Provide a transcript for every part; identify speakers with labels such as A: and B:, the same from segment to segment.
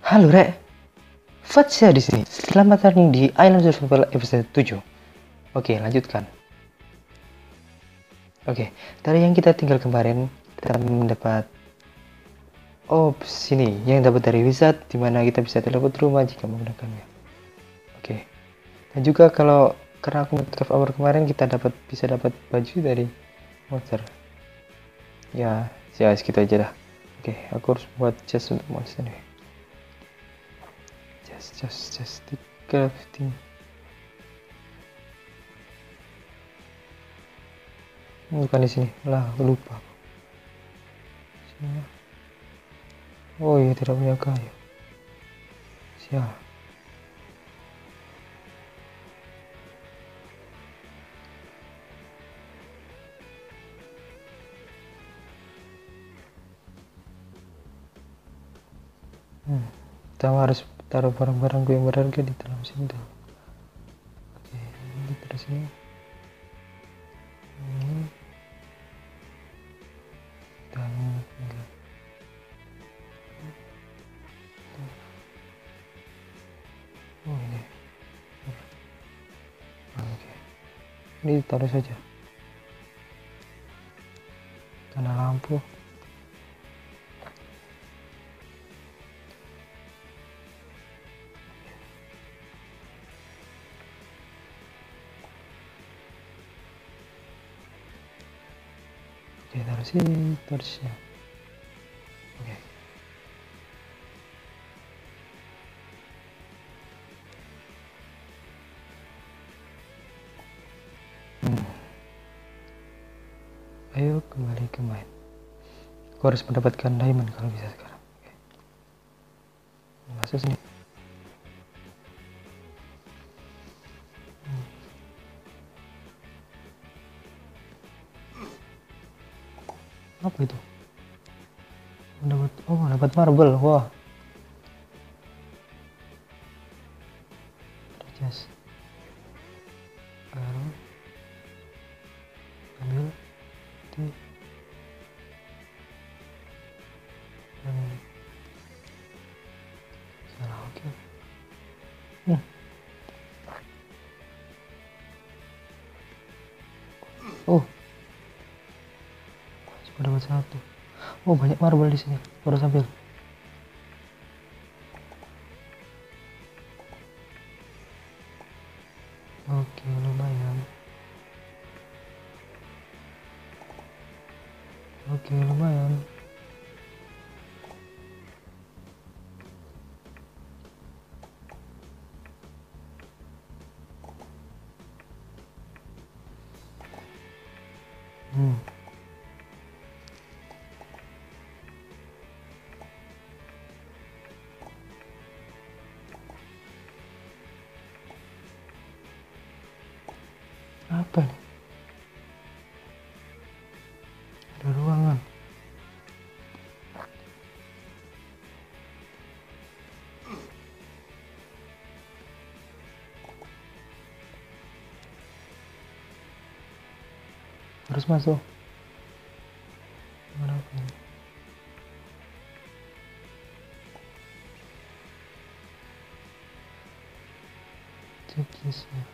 A: Halo Rek, Fatsya di sini. Selamat datang di Island Survival episode 7. Oke, lanjutkan. Oke, dari yang kita tinggal kemarin, kita mendapat sini yang dapat dari wizard, dimana kita bisa teleport rumah jika menggunakannya. Oke, dan juga karena aku nge-cave hour kemarin, kita bisa dapat baju dari monster. Ya segitu aja dah. Oke, aku harus buat chest untuk monster nih. Just the crafting. Bukan di sini lah, aku lupa. Oh iya, tidak punya kayu. Sial. Kita harus taruh barang-barangku yang berharga di dalam sini. Oke, ini terus ini. Dan ini. Oke. Ini taruh saja. Tanah lampu. Oke, taruh sini torchnya. Oke. Ayo kembali ke main. Aku harus mendapatkan diamond kalau bisa sekarang. Oke. Masuk sini. Apa itu? Dapat marble. Wah. Terus. Baru ambil di salah. Oke. Oh, cuma dapat satu. Oh, banyak marble di sini. Harus ambil. Oke, lumayan. Oke, lumayan. Apa nih? Ada ruangan. Harus masuk. Mana ini? Checklistnya.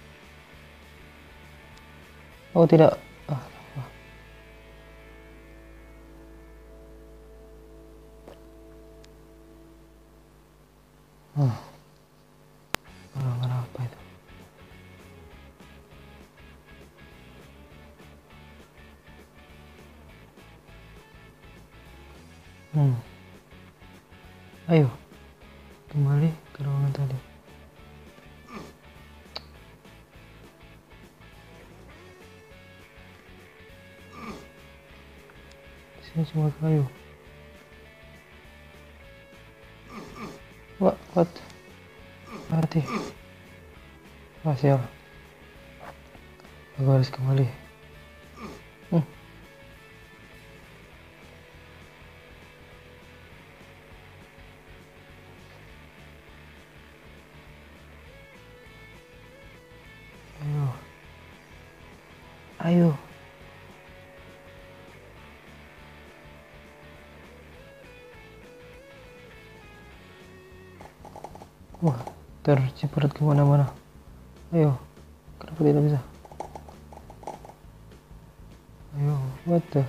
A: Oh tidak. Ruangan apa itu? Ayo kembali ke ruangan tadi. Sini cuma kayu. What? Mati. Sial. Aku harus kembali. Ayo. Wah, terciprat kemana-mana. Ayo, kenapa tidak bisa? Ayo, what the?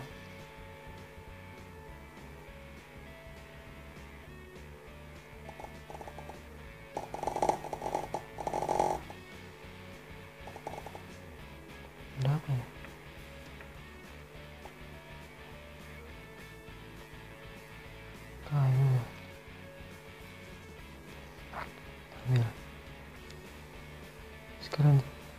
A: Ada apa ya? Kayu ya. Ambil. Sekarang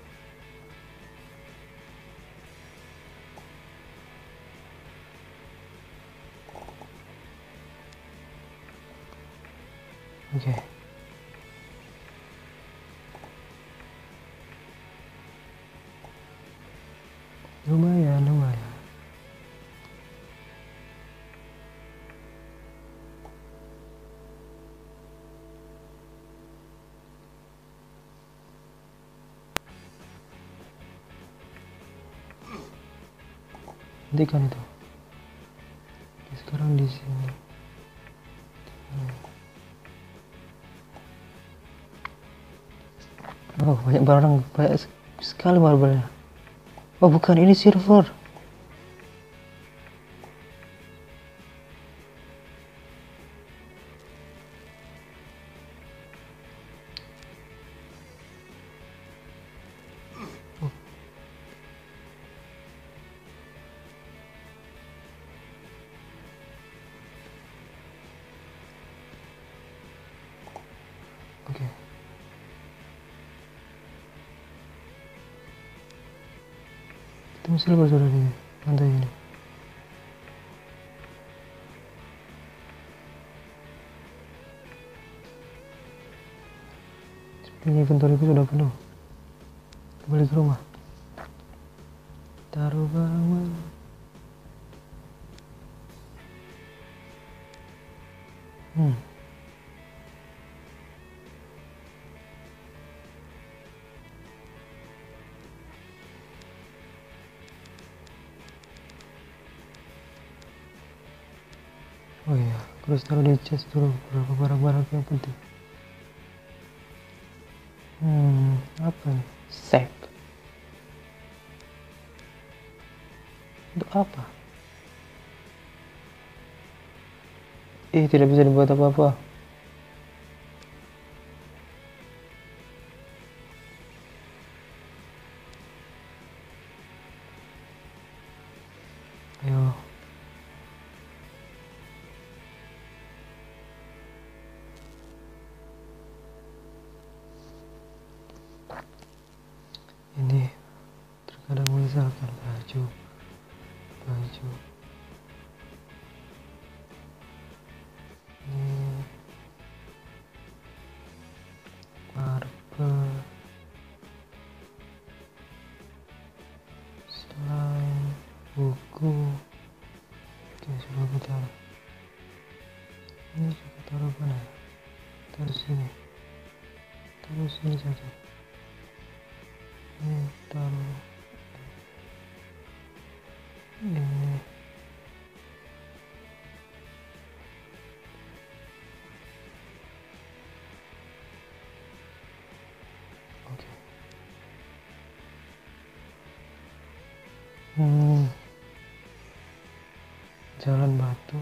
A: oke. Lumayan. Hentikan itu. Oke, sekarang di sini. Oh, banyak barang, banyak sekali marble-nya. Oh, bukan, ini silver. Oh, oke. Ketemu silver sudah di lantai ini. Sepertinya inventory-ku sudah penuh. Kembali ke rumah. Taruh barang. Oh iya, terus taruh di chest dulu beberapa barang-barang yang penting. Apa nih? Safe. Untuk apa? Tidak bisa dibuat apa-apa. Ayo. Ini terkadang misalkan baju ini marble, slime, buku. Oke, sudah aku taruh. Ini juga taruh mana? Taruh sini saja. Ini taruh ini. Oke. Jalan batu.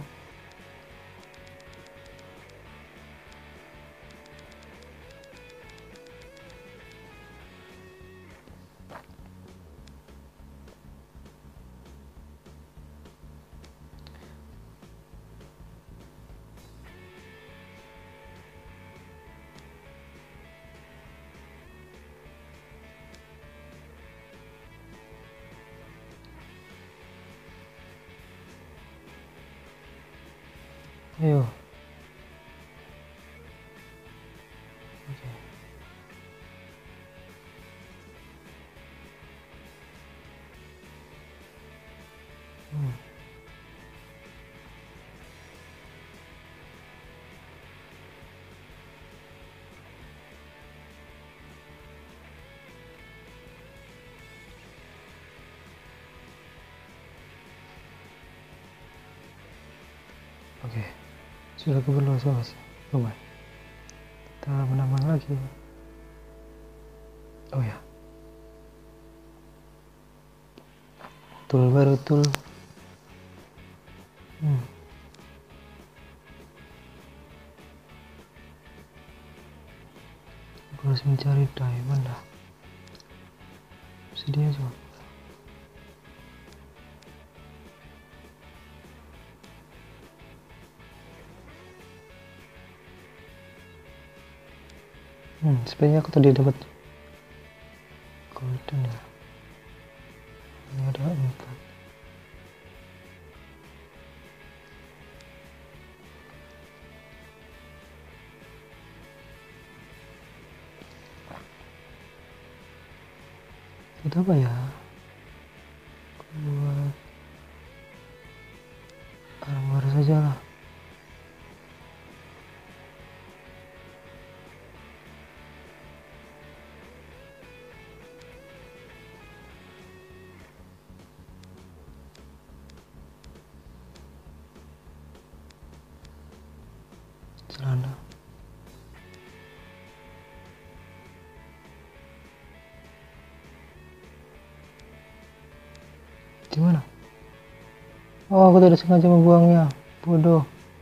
A: Ayo. Oke. Oke. Sudah keperluan sama lumayan. kita menambah lagi. Oh ya, tool baru, tool. Aku harus mencari diamond lah. Sedia coba. Sebenarnya aku tadi dapat golden ya. Ini ada 4. Itu apa ya? Buat armor saja lah. Celana. Gimana? Oh, aku tidak sengaja membuangnya. Bodoh.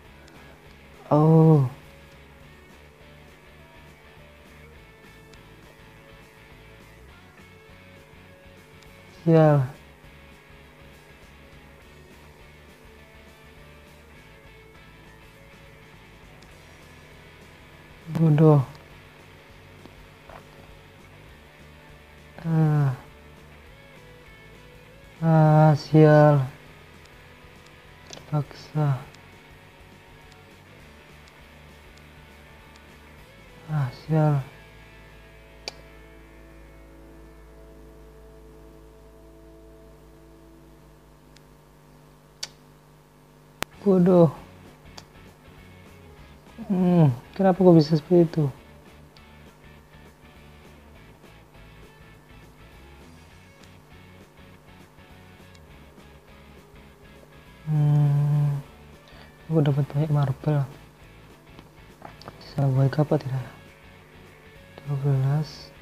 A: Oh. Sial. Bodoh. Sial. Terpaksa. Sial. Bodoh. Kenapa kok bisa seperti itu? Aku dapat banyak marble. Bisa baik apa tidak? 12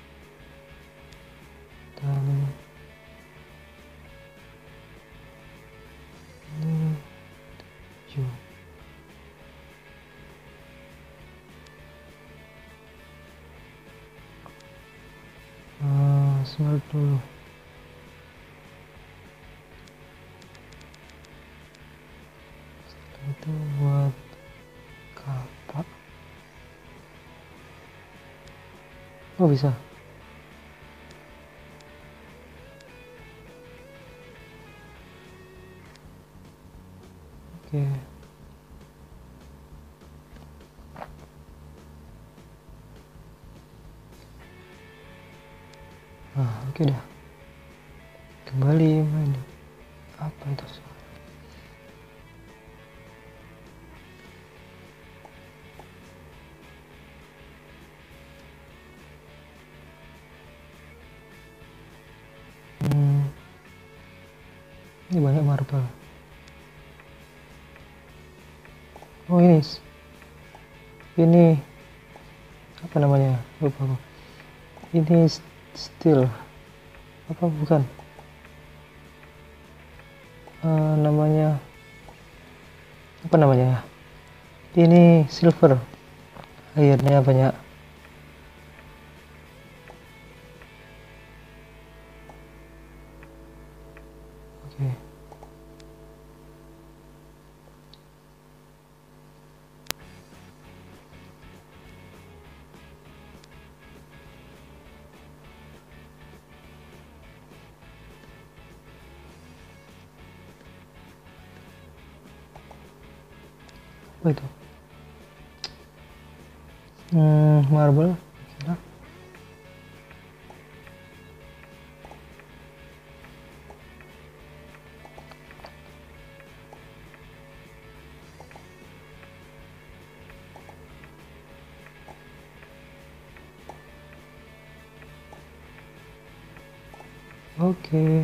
A: dan ini 7. Smart dulu. Itu buat kapak. Oh, bisa. Oke. Oke dah. Kembali main. Apa itu? Ini banyak marble. Oh, ini apa namanya? Lupa aku. Ini steel. Apa bukan? Namanya apa namanya? Ini silver. Airnya banyak. Oke. Apa itu? Marble. Kira. Oke.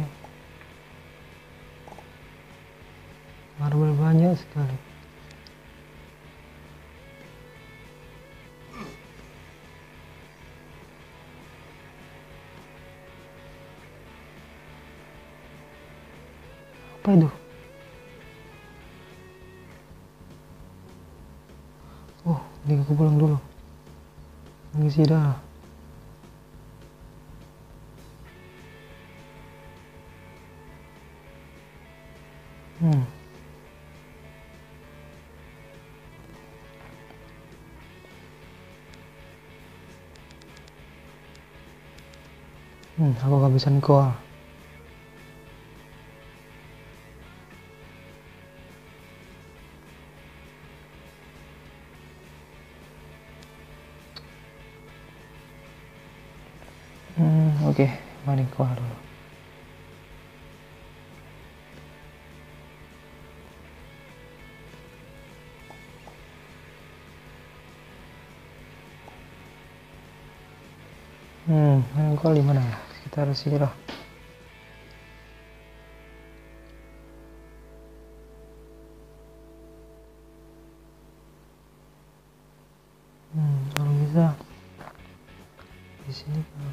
A: Marble banyak sekali. Apa itu? Oh, ini aku pulang dulu. Ngisi dah. Aku kehabisan gol. Oke, mari keluar dulu. Gol di mana ya? Sekitar sini lah. Kalau bisa di sini kalau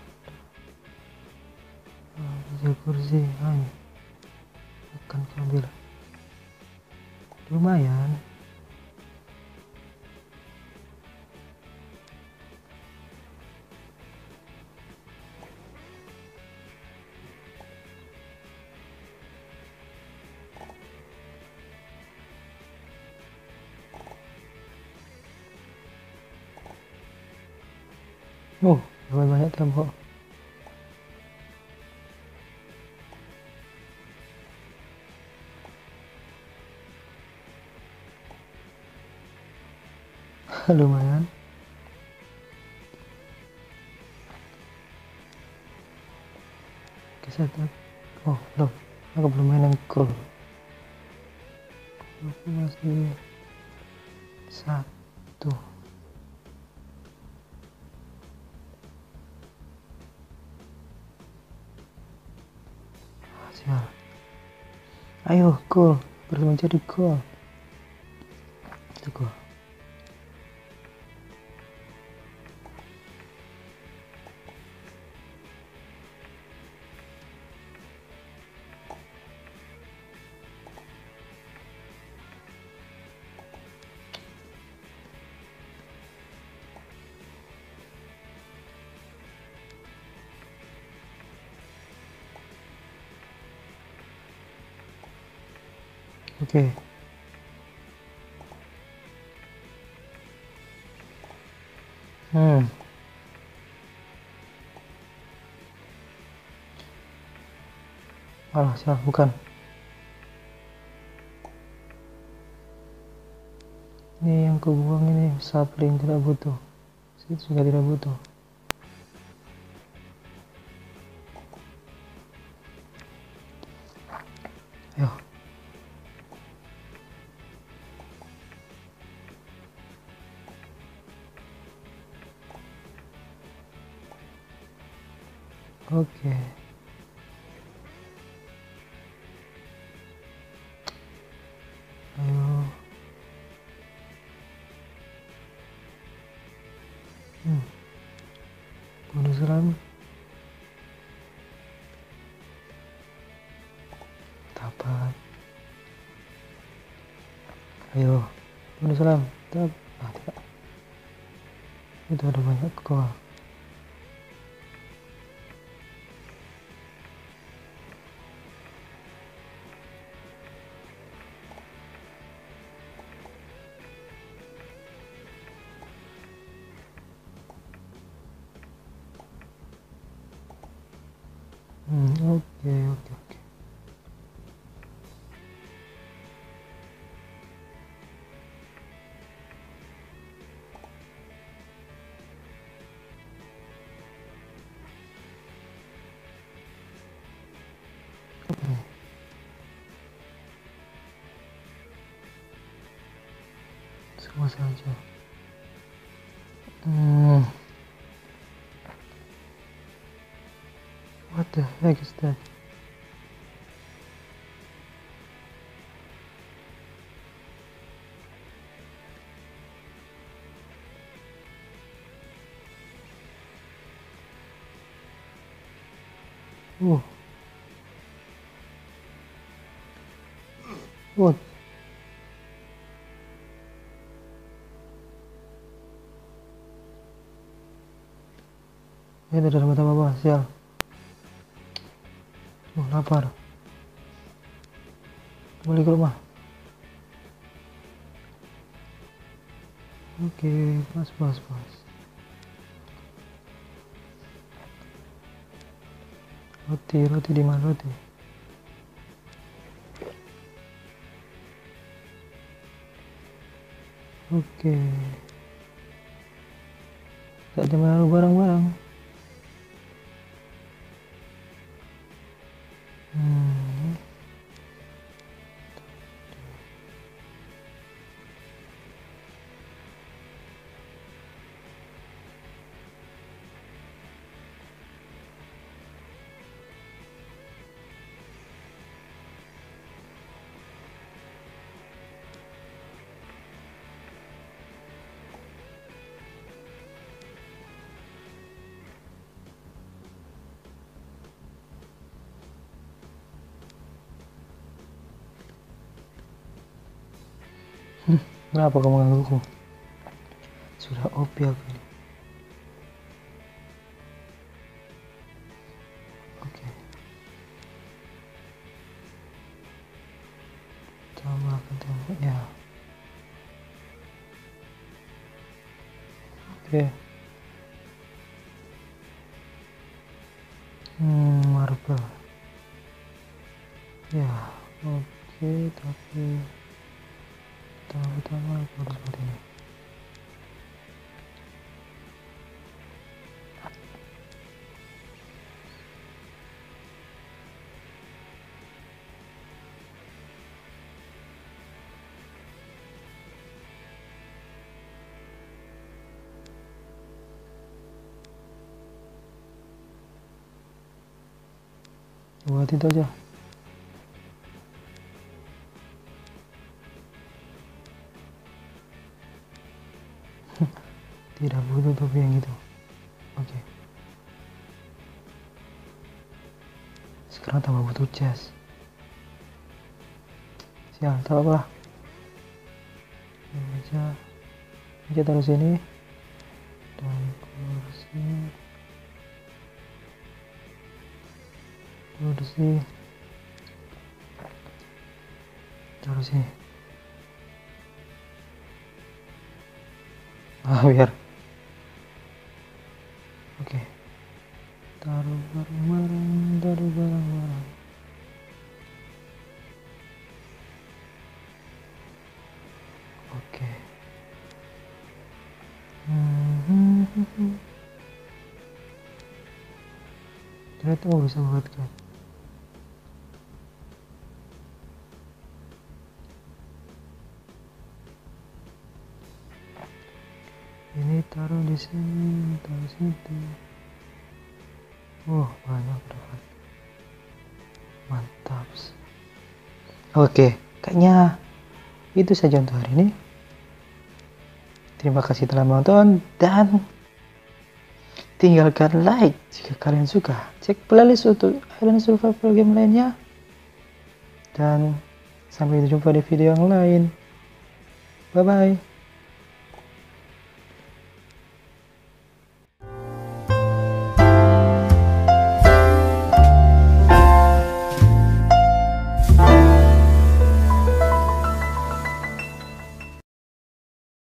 A: bisa kursi, ayo akan ambil. Lumayan. Oh, lumayan banyak tembok. Lumayan. Oke, oh, belum. Aku belum main yang gol. Aku masih satu. Sial. Ayo, gol. Baru menjadi gol. Itu gol. Oke. Alah, salah, bukan. Ini yang kubuang ini sapling tidak butuh. Situ juga tidak butuh. Ayo. Oke. Ayo. Bonus run. Dapat. Ayo. Bonus run. Tidak. Itu ada banyak gol. Oke. Semua saja. What the heck is that? Wood. Ini tidak dapat apa-apa, sial. Lapar. Kembali ke rumah. Oke, pas. Roti di mana roti? Oke. Tak ada menaruh barang-barang. Kenapa kamu menggangguku? Sudah OP aku ini. Oke. Coba ke temboknya. Oke. Marble. Ya, oke, tapi pertama aku harus seperti ini. Buat itu aja. Tidak butuh topi yang itu. Oke. Sekarang tambah butuh jas. Sial, tak apa. Meja taruh sini. Dan kursi taruh sini. Biar. Oke. Taruh barang-barang. Oke. Ternyata bisa buatkan. Ini taruh di sini, taruh situ. Banyak dapat. Mantap. Oke, kayaknya itu saja untuk hari ini. Terima kasih telah menonton dan tinggalkan like jika kalian suka. Cek playlist untuk Island Survival game lainnya. Dan sampai jumpa di video yang lain. Bye bye.